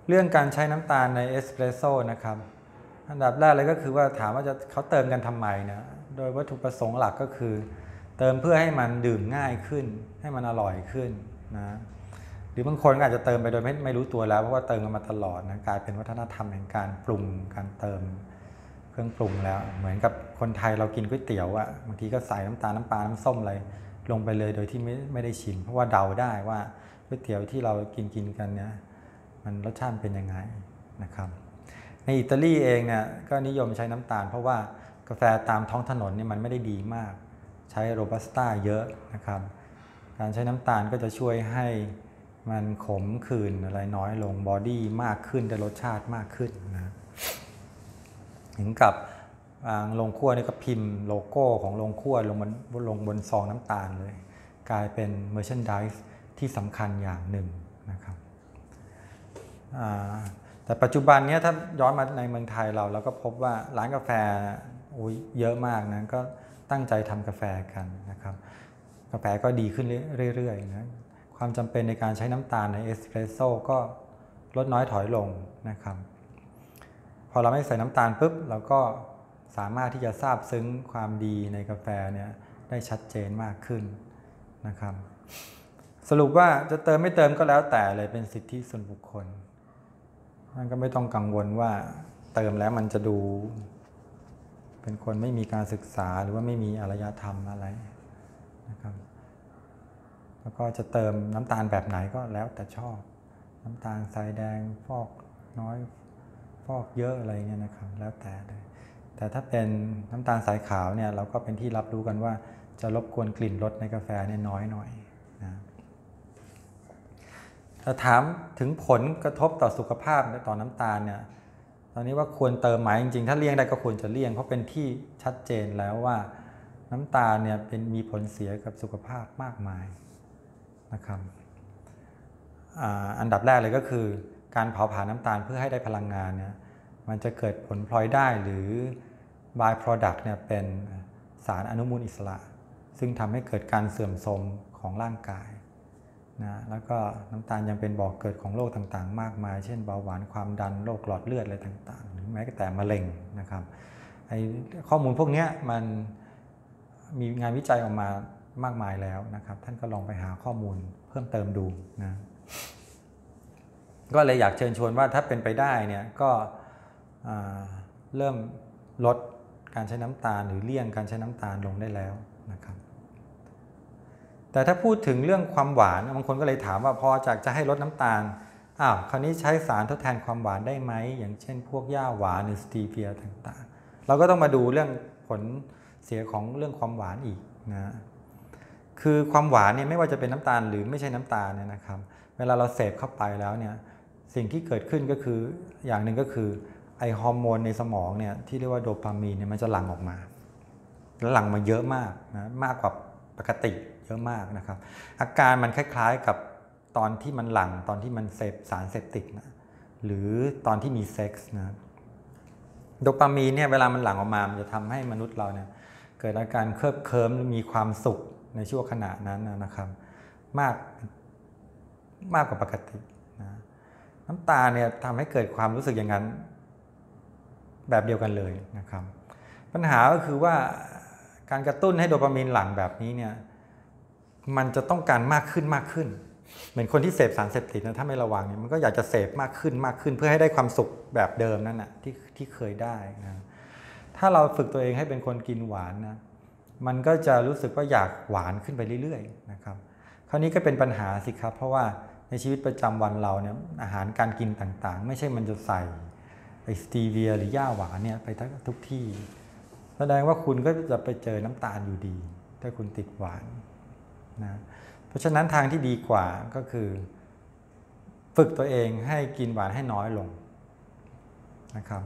เรื่องการใช้น้ำตาลในเอสเปรสโซ่นะครับอันดับแรกเลยก็คือว่าถามว่าเขาเติมกันทำไมนะโดยวัตถุประสงค์หลักก็คือเติมเพื่อให้มันดื่มง่ายขึ้นให้มันอร่อยขึ้นนะหรือบางคนก็อาจจะเติมไปโดยไม่รู้ตัวแล้วเพราะว่าเติมกันมาตลอดนะกลายเป็นวัฒนธรรมแห่งการปรุงการเติมเครื่องปรุงแล้วเหมือนกับคนไทยเรากินก๋วยเตี๋ยวอ่ะบางทีก็ใส่น้ำตาลน้ำปลาน้ำส้มอะไรลงไปเลยโดยที่ไม่ได้ชิมเพราะว่าเดาได้ว่าก๋วยเตี๋ยวที่เรากินกันเนี่ยมันรสชาติเป็นยังไงนะครับในอิตาลีเองเนี่ยก็นิยมใช้น้ำตาลเพราะว่ากาแฟตามท้องถนนเนี่ยมันไม่ได้ดีมากใช้โรบัสต้าเยอะนะครับการใช้น้ำตาลก็จะช่วยให้มันขมขื่นอะไรน้อยลงบอดี้มากขึ้นได้รสชาติมากขึ้นนะถึงกับโรงคั่วนี่ก็พิมพ์โลโก้ของโรงคั่วลงบนซองน้ำตาลเลยกลายเป็น merchandise ที่สำคัญอย่างหนึ่งนะครับแต่ปัจจุบันนี้ถ้าย้อนมาในเมืองไทยเราก็พบว่าร้านกาแฟเยอะมากนะก็ตั้งใจทำกาแฟกันนะครับกาแฟก็ดีขึ้นเรื่อยๆนะความจำเป็นในการใช้น้ำตาลในเอสเปรสโซ่ก็ลดน้อยถอยลงนะครับพอเราไม่ใส่น้ำตาลปุ๊บเราก็สามารถที่จะทราบซึ้งความดีในกาแฟเนี่ยได้ชัดเจนมากขึ้นนะครับสรุปว่าจะเติมไม่เติมก็แล้วแต่เลยเป็นสิทธิส่วนบุคคลมันก็ไม่ต้องกังวลว่าเติมแล้วมันจะดูเป็นคนไม่มีการศึกษาหรือว่าไม่มีอารยธรรมอะไรนะครับแล้วก็จะเติมน้ำตาลแบบไหนก็แล้วแต่ชอบน้ำตาลทรายแดงฟอกน้อยฟอกเยอะอะไรเงี้ยนะครับแล้วแต่เลยแต่ถ้าเป็นน้ำตาลสายขาวเนี่ยเราก็เป็นที่รับรู้กันว่าจะรบกวนกลิ่นรสในกาแฟเนี่ยน้อยหน่อยนะถ้าถามถึงผลกระทบต่อสุขภาพต่อน้ำตาลเนี่ยตอนนี้ว่าควรเติมไหมจริงๆถ้าเลี่ยงได้ก็ควรจะเลี่ยงเพราะเป็นที่ชัดเจนแล้วว่าน้ำตาลเนี่ยมีผลเสียกับสุขภาพมากมายนะครับอันดับแรกเลยก็คือการเผาผลาญน้ำตาลเพื่อให้ได้พลังงานเนี่ยมันจะเกิดผลพลอยได้หรือ by product เนี่ยเป็นสารอนุมูลอิสระซึ่งทำให้เกิดการเสื่อมโทรมของร่างกายนะแล้วก็น้ำตาลยังเป็นบ่อกเกิดของโรคต่างๆมากมายเช่นเบาหวานความดันโรคหลอดเลือดอะไรต่างๆหรือแม้แต่มะเร็งนะครับข้อมูลพวกนี้มันมีงานวิจัยออกมามากมายแล้วนะครับท่านก็ลองไปหาข้อมูลเพิ่มเติมดูนะก็เลยอยากเชิญชวนว่าถ้าเป็นไปได้เนี่ยก็เริ่มลดการใช้น้ำตาลหรือเลี่ยงการใช้น้ำตาลลงได้แล้วนะครับแต่ถ้าพูดถึงเรื่องความหวานบางคนก็เลยถามว่าพอจากจะให้ลดน้ำตาลคราวนี้ใช้สารทดแทนความหวานได้ไหมอย่างเช่นพวกหญ้าหวานหรือสตีเวียต่างๆเราก็ต้องมาดูเรื่องผลเสียของเรื่องความหวานอีกนะคือความหวานเนี่ยไม่ว่าจะเป็นน้ำตาลหรือไม่ใช่น้ำตาลเนี่ยนะครับเวลาเราเสพเข้าไปแล้วเนี่ยสิ่งที่เกิดขึ้นก็คืออย่างหนึ่งก็คือไอฮอร์โมนในสมองเนี่ยที่เรียกว่าโดปามีนเนี่ยมันจะหลั่งออกมาแล้วหลั่งมาเยอะมากนะมากกว่าปกติเยอะมากนะครับอาการมันคล้ายๆกับตอนที่มันหลั่งตอนที่มันเสพสารเสพติดนะหรือตอนที่มีเซ็กส์นะโดปามีนเนี่ยเวลามันหลั่งออกมามันจะทำให้มนุษย์เราเนี่ยเกิดอาการเคลิบเคลิ้มมีความสุขในช่วงขณะนั้นนะครับมากกว่าปกตินะน้ำตาเนี่ยทำให้เกิดความรู้สึกอย่างนั้นแบบเดียวกันเลยนะครับปัญหาก็คือว่าการกระตุ้นให้โดปามีนหลั่งแบบนี้เนี่ยมันจะต้องการมากขึ้นเหมือนคนที่เสพสารเสพติดนะถ้าไม่ระวังเนี่ยมันก็อยากจะเสพมากขึ้นเพื่อให้ได้ความสุขแบบเดิมนั่นนะที่เคยได้นะถ้าเราฝึกตัวเองให้เป็นคนกินหวานนะมันก็จะรู้สึกว่าอยากหวานขึ้นไปเรื่อยๆนะครับคราวนี้ก็เป็นปัญหาสิครับเพราะว่าในชีวิตประจำวันเราเนี่ยอาหารการกินต่างๆไม่ใช่มันจะใส่สตีเวียหรือหญ้าหวานเนี่ยไปทุกที่แสดงว่าคุณก็จะไปเจอน้ำตาลอยู่ดีถ้าคุณติดหวานนะเพราะฉะนั้นทางที่ดีกว่าก็คือฝึกตัวเองให้กินหวานให้น้อยลงนะครับ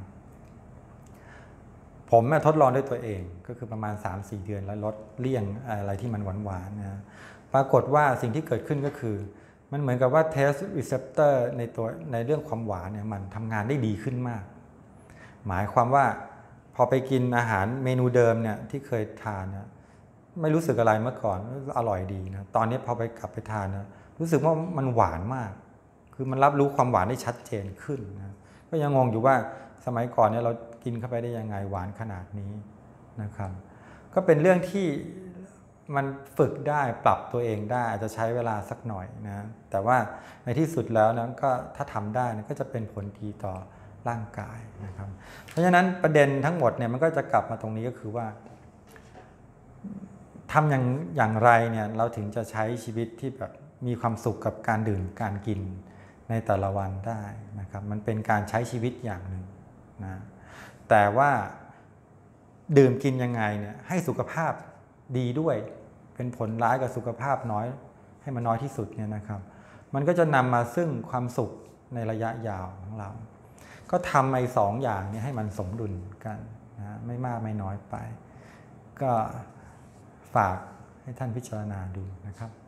ผมทดลองด้วยตัวเองก็คือประมาณ 3-4 เดือนแล้วลดเลี่ยงอะไรที่มันหวานๆนะปรากฏว่าสิ่งที่เกิดขึ้นก็คือมันเหมือนกับว่า taste receptor ในเรื่องความหวานเนี่ยมันทำงานได้ดีขึ้นมากหมายความว่าพอไปกินอาหารเมนูเดิมเนี่ยที่เคยทานเนี่ยไม่รู้สึกอะไรเมื่อก่อนอร่อยดีนะตอนนี้พอไปกลับไปทานนะรู้สึกว่ามันหวานมากคือมันรับรู้ความหวานได้ชัดเจนขึ้นนะก็ยังงงอยู่ว่าสมัยก่อนเนี่ยเรากินเข้าไปได้ยังไงหวานขนาดนี้นะครับก็เป็นเรื่องที่มันฝึกได้ปรับตัวเองได้อาจจะใช้เวลาสักหน่อยนะแต่ว่าในที่สุดแล้วนะก็ถ้าทำได้นะก็จะเป็นผลดีต่อร่างกายนะครับเพราะฉะนั้นประเด็นทั้งหมดเนี่ยมันก็จะกลับมาตรงนี้ก็คือว่าทำอย่างไรเนี่ยเราถึงจะใช้ชีวิตที่แบบมีความสุขกับการดื่มการกินในแต่ละวันได้นะครับมันเป็นการใช้ชีวิตอย่างหนึ่งนะแต่ว่าดื่มกินยังไงเนี่ยให้สุขภาพดีด้วยเป็นผลร้ายกับสุขภาพน้อยให้มันน้อยที่สุดเนี่ยนะครับมันก็จะนำมาซึ่งความสุขในระยะยาวของเราก็ทำไอ้สองอย่างนี้ให้มันสมดุลกันนะไม่มากไม่น้อยไปก็ฝากให้ท่านพิจารณาดูนะครับ